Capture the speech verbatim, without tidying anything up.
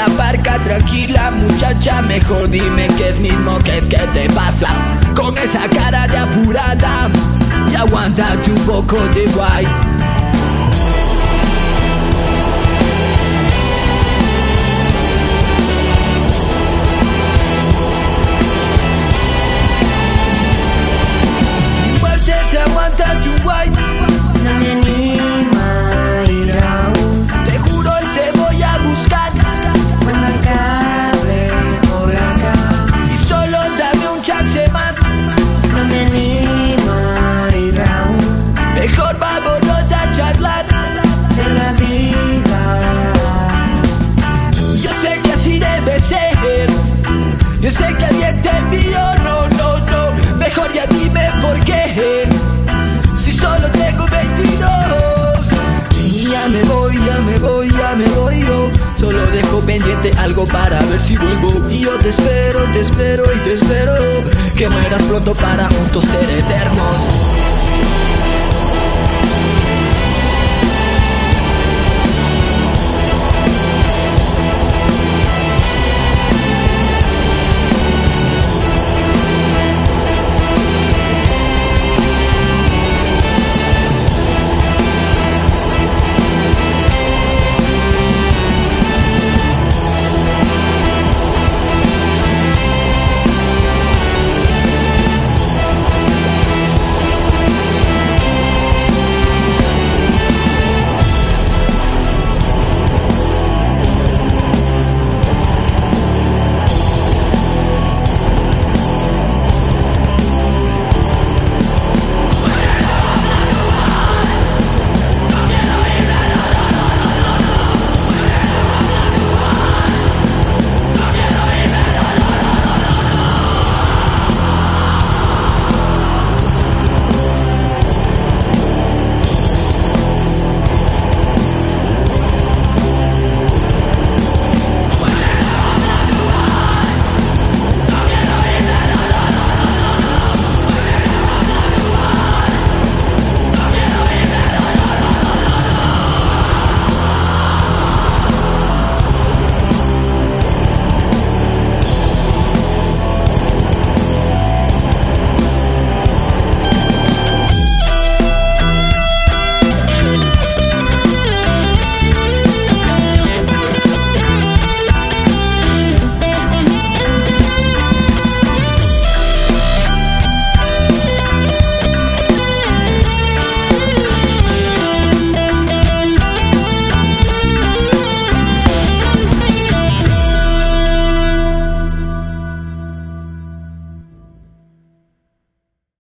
la parca, tranquila muchacha, mejor dime qué es mismo, qué es que te pasa con esa cara de apurada, y aguántate un poco de white. Aguanta tu white. No me anima a ir aún. Te juro y te voy a buscar cuando acabe por acá. Y solo dame un chance más. No me anima a ir aún. Mejor vámonos a charlar de la vida. Yo sé que así debe ser. Yo sé que alguien te envió. No, no, no. Mejor ya dime por qué. Si solo tengo veintidós. Y ya me voy, ya me voy, ya me voy yo. Solo dejo pendiente algo para ver si vuelvo. Y yo te espero, te espero y te espero. Que mueras pronto para juntos ser eternos.